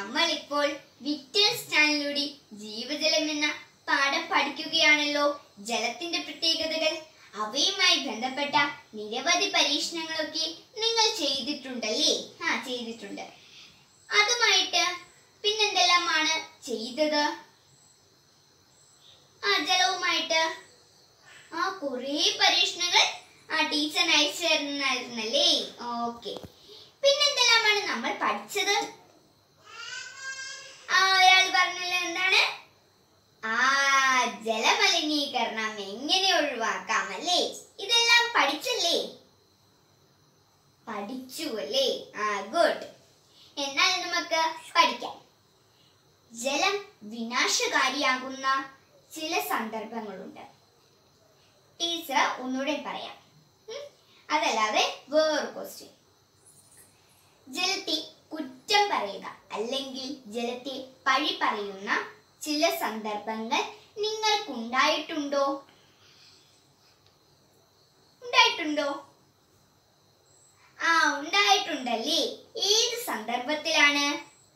നമ്മളിപ്പോൾ വിക്ടേഴ്സ് ചാനലിലൂടെ ജീവജലം എന്ന പാഠം പഠിക്കുകയാണല്ലോ. ജലത്തിന്റെ പ്രത്യേകതകൾ, അവയുമായി ബന്ധപ്പെട്ട നിരവധി പരീക്ഷണങ്ങളൊക്കെ നിങ്ങൾ ചെയ്തിട്ടുണ്ടല്ലേ? ചെയ്തിട്ടുണ്ട്. അതുമായിട്ട് പിന്നെന്തെല്ലാമാണ് ചെയ്തത്? ജലവുമായിട്ട് കുറേ പരീക്ഷണങ്ങൾ ടീച്ചർ അയച്ചു തരുന്നായിരുന്നല്ലേ? ഓക്കെ. പിന്നെന്തെല്ലാമാണ് നമ്മൾ പഠിച്ചത്? ഒരാൾ പറഞ്ഞല്ലോ, എന്താണ്? ജലമലിനീകരണം എങ്ങനെ ഒഴിവാക്കാം അല്ലേ? ഇതെല്ലാം പഠിച്ചല്ലേ? പഠിച്ചു അല്ലേ? ഗുഡ്. എന്നാൽ നമുക്ക് പഠിക്കാം. ജലം വിനാശകാരിയാകുന്ന ചില സന്ദർഭങ്ങളുണ്ട്. ടീച്ചർ ഒന്നുകൂടെ പറയാം, അതല്ലാതെ വേറൊരു ക്വസ്റ്റ്യൻ. ജലത്തെ കുറ്റം പറയുക അല്ലെങ്കിൽ ജലത്തെ പഴി പറയുന്ന ചില സന്ദർഭങ്ങൾ നിങ്ങൾക്കുണ്ടായിട്ടുണ്ടോ? ഉണ്ടായിട്ടുണ്ടല്ലേ? ഏത് സന്ദർഭത്തിലാണ്?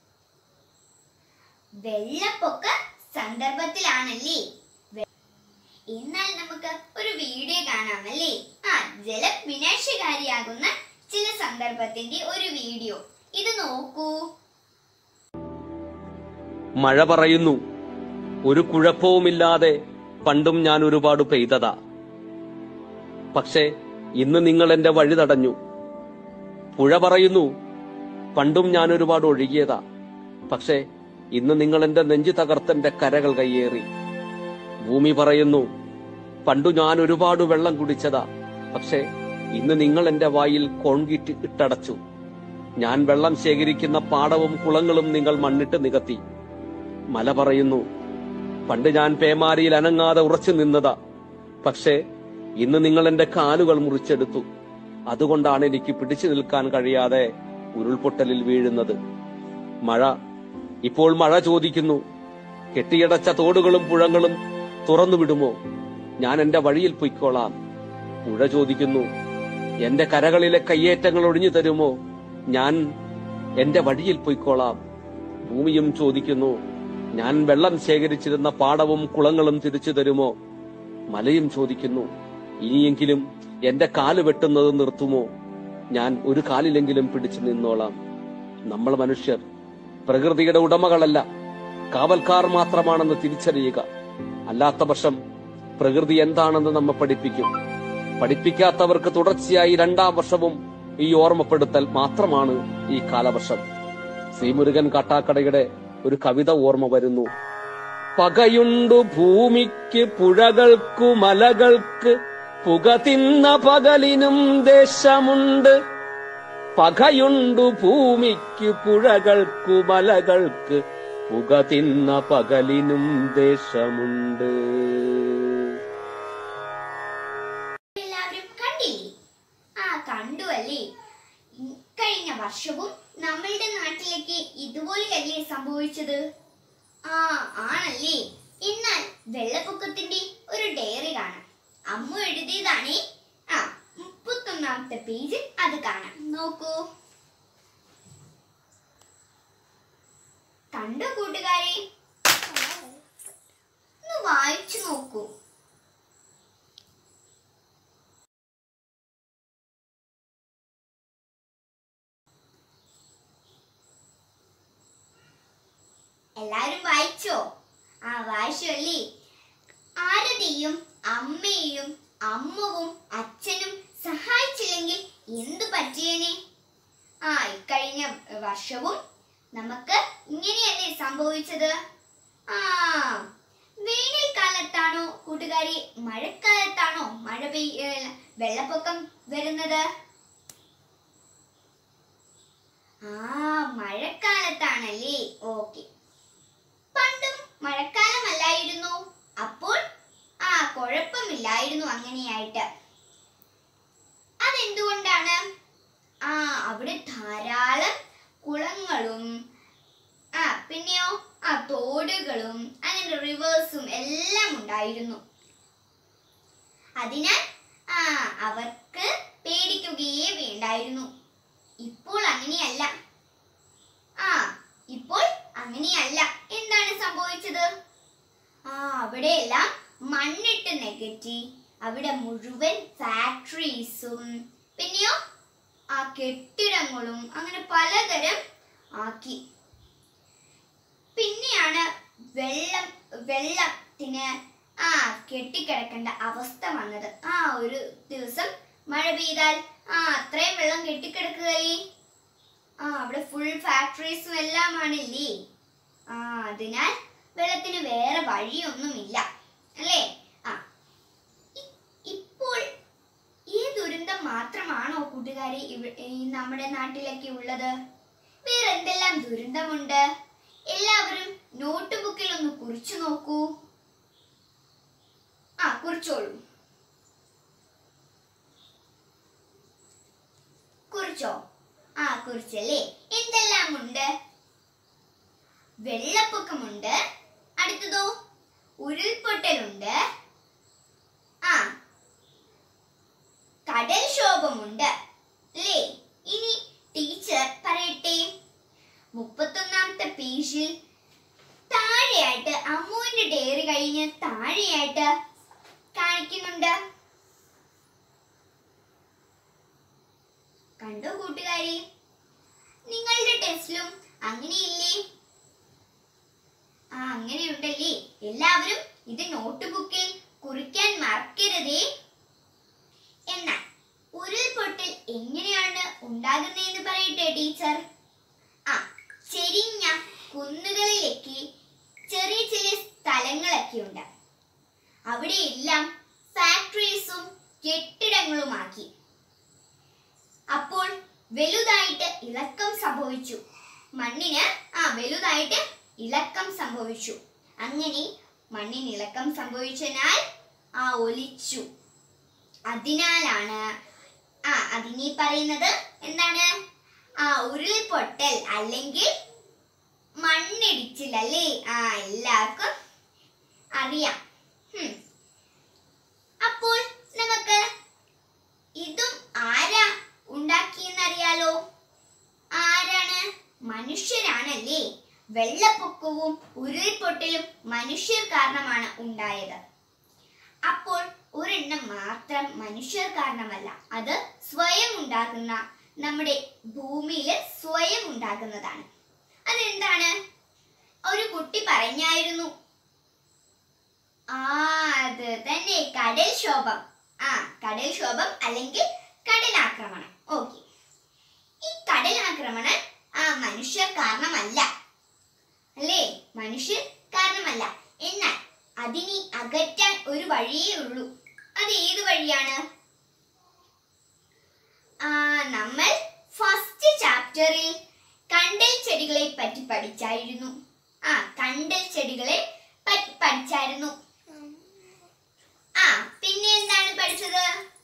വെള്ളപ്പൊക്ക സന്ദർഭത്തിലാണല്ലേ? എന്നാൽ നമുക്ക് ഒരു വീഡിയോ കാണാമല്ലേ? ജലം വിനാശകാരിയാകുന്ന ചില സന്ദർഭത്തിന്റെ ഒരു വീഡിയോ. ഇത് നോക്കൂ. മഴ പറയുന്നു, ഒരു കുഴപ്പവുമില്ലാതെ പണ്ടും ഞാൻ ഒരുപാട് പെയ്തതാ. പക്ഷേ ഇന്ന് നിങ്ങൾ എന്റെ വഴി തടഞ്ഞു. പുഴ പറയുന്നു, പണ്ടും ഞാൻ ഒരുപാട് ഒഴുകിയതാ. പക്ഷേ ഇന്ന് നിങ്ങൾ എന്റെ നെഞ്ചു തകർത്തെന്റെ കരകൾ കയ്യേറി. ഭൂമി പറയുന്നു, പണ്ടു ഞാൻ ഒരുപാട് വെള്ളം കുടിച്ചതാ. പക്ഷേ ഇന്ന് നിങ്ങൾ എന്റെ വായിൽ കോൺക്രീറ്റ് ഇട്ടടച്ചു. ഞാൻ വെള്ളം ശേഖരിക്കുന്ന പാടവും കുളങ്ങളും നിങ്ങൾ മണ്ണിട്ട് നികത്തി. മല പറയുന്നു, പണ്ട് ഞാൻ പേമാരിയിൽ അനങ്ങാതെ ഉറച്ചു നിന്നതാ. പക്ഷേ ഇന്ന് നിങ്ങൾ എന്റെ കാലുകൾ മുറിച്ചെടുത്തു. അതുകൊണ്ടാണ് എനിക്ക് പിടിച്ചു നിൽക്കാൻ കഴിയാതെ ഉരുൾപൊട്ടലിൽ വീഴുന്നത്. ഇപ്പോൾ മഴ ചോദിക്കുന്നു, കെട്ടിയടച്ച തോടുകളും പുഴകളും തുറന്നു വിടുമോ? ഞാൻ എന്റെ വഴിയിൽ പൊയ്ക്കോളാം. പുഴ ചോദിക്കുന്നു, എന്റെ കരകളിലെ കയ്യേറ്റങ്ങൾ ഒഴിഞ്ഞു തരുമോ? ഞാൻ എന്റെ വഴിയിൽ പൊയ്ക്കോളാം. ഭൂമിയും ചോദിക്കുന്നു, ഞാൻ വെള്ളം ശേഖരിച്ചിരുന്ന പാടവും കുളങ്ങളും തിരിച്ചു തരുമോ? മലയും ചോദിക്കുന്നു, ഇനിയെങ്കിലും എന്റെ കാല് വെട്ടുന്നത് നിർത്തുമോ? ഞാൻ ഒരു കാലിലെങ്കിലും പിടിച്ചു നിന്നോളാം. നമ്മൾ മനുഷ്യർ പ്രകൃതിയുടെ ഉടമകളല്ല, കാവൽക്കാർ മാത്രമാണെന്ന് തിരിച്ചറിയുക. അല്ലാത്ത പക്ഷം പ്രകൃതി എന്താണെന്ന് നമ്മെ പഠിപ്പിക്കും. പഠിപ്പിക്കാത്തവർക്ക് തുടർച്ചയായി 2ാം വർഷവും ഈ ഓർമ്മപ്പെടുത്തൽ മാത്രമാണ് ഈ കാലവർഷം. ശ്രീമുരുകൻ കാട്ടാക്കടയുടെ ഒരു കവിത ഓർമ്മ വരുന്നു. പകയുണ്ടു ഭൂമിക്ക് പുഴകൾക്കു മലകൾക്ക്, പുക തിന്ന പകലിനും ദേശമുണ്ട്. പകയുണ്ടു ഭൂമിക്ക് പുഴകൾക്കു മലകൾക്ക്, പുക തിന്ന പകലിനും ദേശമുണ്ട്. എല്ലാവരും കണ്ടില്ലേ? കണ്ടു അല്ലേ? കഴിഞ്ഞ വർഷവും നമ്മളുടെ നാട്ടിലേക്ക് ഇതുപോലെയല്ലേ സംഭവിച്ചത്? ആണല്ലേ? എന്നാൽ വെള്ളപ്പൊക്കത്തിന്റെ ഒരു ഡയറി കാണാം. അമ്മ എഴുതിയതാണേ. 31ാമത്തെ പേജിൽ അത് കാണാം. നോക്കൂ. കണ്ടോ കൂട്ടുകാരെ? ഒന്ന് വായിച്ചു നോക്കൂ. എല്ലാരും വായിച്ചോ? വായിച്ചു അല്ലേ? ആരതിയും അമ്മയും അമ്മവും അച്ഛനും സഹായിച്ചില്ലെങ്കിൽ എന്തു പറ്റിയേനെ? കഴിഞ്ഞ വർഷവും നമുക്ക് ഇങ്ങനെയല്ലേ സംഭവിച്ചത്? വേനൽക്കാലത്താണോ കൂട്ടുകാരി, മഴക്കാലത്താണോ വെള്ളപ്പൊക്കം വരുന്നത്? മഴക്കാലത്താണല്ലേ? ഓക്കെ. പണ്ടും മഴക്കാലമല്ലായിരുന്നു, അപ്പോൾ കുഴപ്പമില്ലായിരുന്നു അങ്ങനെയായിട്ട്. അതെന്തുകൊണ്ടാണ്? അവിടെ ധാരാളം കുളങ്ങളും പിന്നെയോ തോടുകളും അങ്ങനെ റിവേഴ്സും എല്ലാം ഉണ്ടായിരുന്നു. അതിനാൽ അവർക്ക് പേടിക്കുകയേ വേണ്ടായിരുന്നു. ഇപ്പോൾ അങ്ങനെയല്ല. ഇപ്പോൾ അങ്ങനെയല്ല. എന്താണ് സംഭവിച്ചത്? അവിടെയെല്ലാം മണ്ണിട്ട് നികത്തി അവിടെ മുഴുവൻ ഫാക്ടറീസും പിന്നെയോ കെട്ടിടങ്ങളും അങ്ങനെ പലതരം ആക്കി. പിന്നെയാണ് വെള്ളത്തിന് കെട്ടിക്കിടക്കേണ്ട അവസ്ഥ വന്നത്. ഒരു ദിവസം മഴ പെയ്താൽ അത്രയും വെള്ളം കെട്ടിക്കിടക്കുകയല്ലേ. അവിടെ ഫുൾ ഫാക്ടറീസും എല്ലാം ആണില്ലേ. അതിനാൽ വെള്ളത്തിന് വേറെ വഴിയൊന്നുമില്ല അല്ലേ. ഇപ്പോൾ ഈ ദുരന്തം മാത്രമാണോ കൂട്ടുകാരെ നമ്മുടെ നാട്ടിലൊക്കെ ഉള്ളത്? വേറെ എന്തെല്ലാം ദുരന്തമുണ്ട്? എല്ലാവരും നോട്ട് ബുക്കിൽ ഒന്ന് കുറിച്ചു നോക്കൂ. കുറിച്ചോളൂ. കുറിച്ചോ? കുറിച്ചല്ലേ. എന്തെല്ലാം ഉണ്ട്? വെള്ളപ്പൊക്കമുണ്ട്. അടുത്തതോ ഉരുൾപൊട്ടലുണ്ട്. കടൽക്ഷോഭമുണ്ട് അല്ലേ. ഇനി ടീച്ചർ പറയട്ടെ. 31ാമത്തെ പേജിൽ താഴെയായിട്ട് അമ്മുവിന്റെ ഡയറി കഴിഞ്ഞ് താഴെയായിട്ട് കാണിക്കുന്നുണ്ട്. കണ്ടോ കൂട്ടുകാരെ? നിങ്ങളുടെ ടെസ്റ്റിലും അങ്ങനെയില്ലേ? അങ്ങനെയുണ്ടല്ലേ. എല്ലാവരും ഇത് നോട്ട് ബുക്കിൽ കുറിക്കാൻ മറക്കരുതേ. എന്നാൽ ഉരുൾപൊട്ടൽ എങ്ങനെയാണ് ഉണ്ടാകുന്നതെന്ന് പറയട്ടെ ടീച്ചർ. ചെരിഞ്ഞ കുന്നുകളിലേക്ക് ചെറിയ ചെറിയ സ്ഥലങ്ങളൊക്കെ ഉണ്ട്. അവിടെയെല്ലാം ഫാക്ടറീസും കെട്ടിടങ്ങളുമാക്കി. അപ്പോൾ വലുതായിട്ട് ഇളക്കം സംഭവിച്ചു. മണ്ണിന് വലുതായിട്ട് ഇളക്കം സംഭവിച്ചു. അങ്ങനെ മണ്ണിന് ഇളക്കം സംഭവിച്ചതിനാൽ ഒലിച്ചു. അതിനാലാണ് അതിനെ പറയുന്നത് എന്താണ്? ഉരുൾപൊട്ടൽ അല്ലെങ്കിൽ മണ്ണിടിച്ചിൽ അല്ലേ. എല്ലാവർക്കും അറിയാം. അപ്പോൾ നമുക്ക് ഇതും ആരാ ഉണ്ടാക്കിയെന്നറിയാലോ. ആരാണ്? മനുഷ്യരാണല്ലേ. വെള്ളപ്പൊക്കവും ഉരുൾപൊട്ടലും മനുഷ്യർ കാരണമാണ് ഉണ്ടായത്. അപ്പോൾ ഒരെണ്ണം മാത്രം മനുഷ്യർ കാരണമല്ല, അത് സ്വയം ഉണ്ടാകുന്ന, നമ്മുടെ ഭൂമിയിൽ സ്വയം ഉണ്ടാകുന്നതാണ്. അതെന്താണ്? ഒരു കുട്ടി പറഞ്ഞായിരുന്നു. അത് തന്നെ, കടൽക്ഷോഭം. കടൽക്ഷോഭം അല്ലെങ്കിൽ കടലാക്രമണം. ഓക്കെ, ഈ കടലാക്രമണം മനുഷ്യർ കാരണമല്ല അല്ലേ. മനുഷ്യർ കാരണമല്ല. എന്നാൽ അതിനെ അകറ്റാൻ ഒരു വഴിയേ ഉള്ളൂ. അത് ഏത് വഴിയാണ്? നമ്മൾ ഫസ്റ്റ് ചാപ്റ്ററിൽ കണ്ടൽ ചെടികളെ പറ്റി പഠിച്ചായിരുന്നു. കണ്ടൽ ചെടികളെ പറ്റി പഠിച്ചായിരുന്നു. പിന്നെ എന്താണ് പഠിച്ചത്?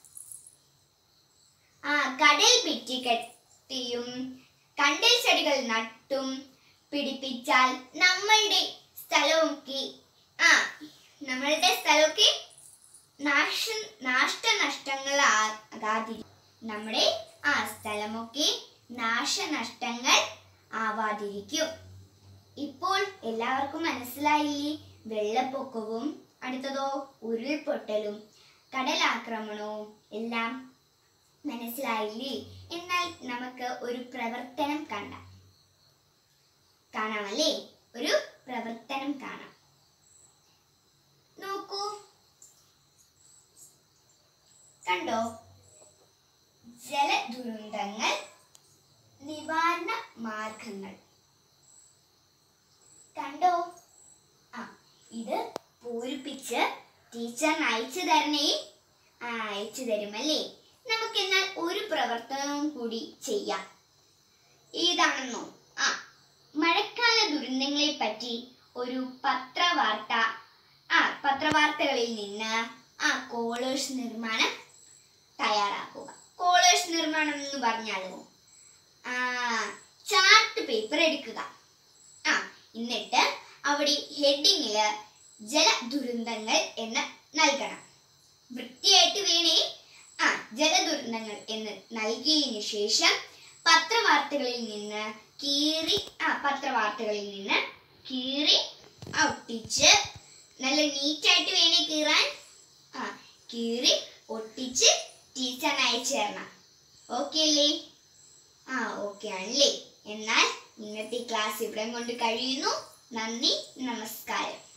കടൽ ഭിത്തി കെട്ടിയും കണ്ടൽ ചെടികൾ നട്ടും പിടിപ്പിച്ചാൽ നമ്മളുടെ സ്ഥലമൊക്കെ നാശനഷ്ടങ്ങൾ നമ്മുടെ സ്ഥലമൊക്കെ നാശനഷ്ടങ്ങൾ ആവാതിരിക്കും. ഇപ്പോൾ എല്ലാവർക്കും മനസ്സിലായില്ലേ? വെള്ളപ്പൊക്കവും അടുത്തതോ ഉരുൾപൊട്ടലും കടലാക്രമണവും എല്ലാം മനസ്സിലായില്ലേ? എന്നാൽ നമുക്ക് ഒരു പ്രവർത്തനം കാണാമല്ലേ? ഒരു പ്രവർത്തനം കാണാം. നോക്കൂ, കണ്ടോ? ജലദുരന്തങ്ങൾ നിവാരണ മാർഗങ്ങൾ കണ്ടോ? ഇത് പൂരിപ്പിച്ച് ടീച്ചറിന് അയച്ചു തരണേ. അയച്ചു തരുമല്ലേ? നമുക്കെന്നാൽ ഒരു പ്രവർത്തനവും കൂടി ചെയ്യാം. ഏതാണെന്നോ? മഴക്കാല ദുരന്തങ്ങളെ പറ്റി ഒരു പത്രവാർത്തകളിൽ നിന്ന് കോളേഴ്സ് നിർമ്മാണം തയ്യാറാക്കുക. കോളേഴ്സ് നിർമ്മാണം എന്ന് പറഞ്ഞാലോ, ചാർട്ട് പേപ്പർ എടുക്കുക. എന്നിട്ട് അവിടെ ഹെഡിങ്ങില് ജലദുരന്തങ്ങൾ എന്ന് നൽകണം. വൃത്തിയായിട്ട് വേണേ ജലദുരന്തങ്ങൾ എന്ന് നൽകിയതിനു ശേഷം പത്രവാർത്തകളിൽ നിന്ന് കീറി ഒട്ടിച്ച് നല്ല നീറ്റായിട്ട് വേണേ കീറാൻ. കീറി ഒട്ടിച്ച് ടീച്ചറിന് അയച്ചു തരണം. ഓക്കെ അല്ലേ? ഓക്കെ ആണല്ലേ. എന്നാൽ ഇന്നത്തെ ക്ലാസ് ഇവിടെ കൊണ്ട് കഴിയുന്നു. നന്ദി, നമസ്കാരം.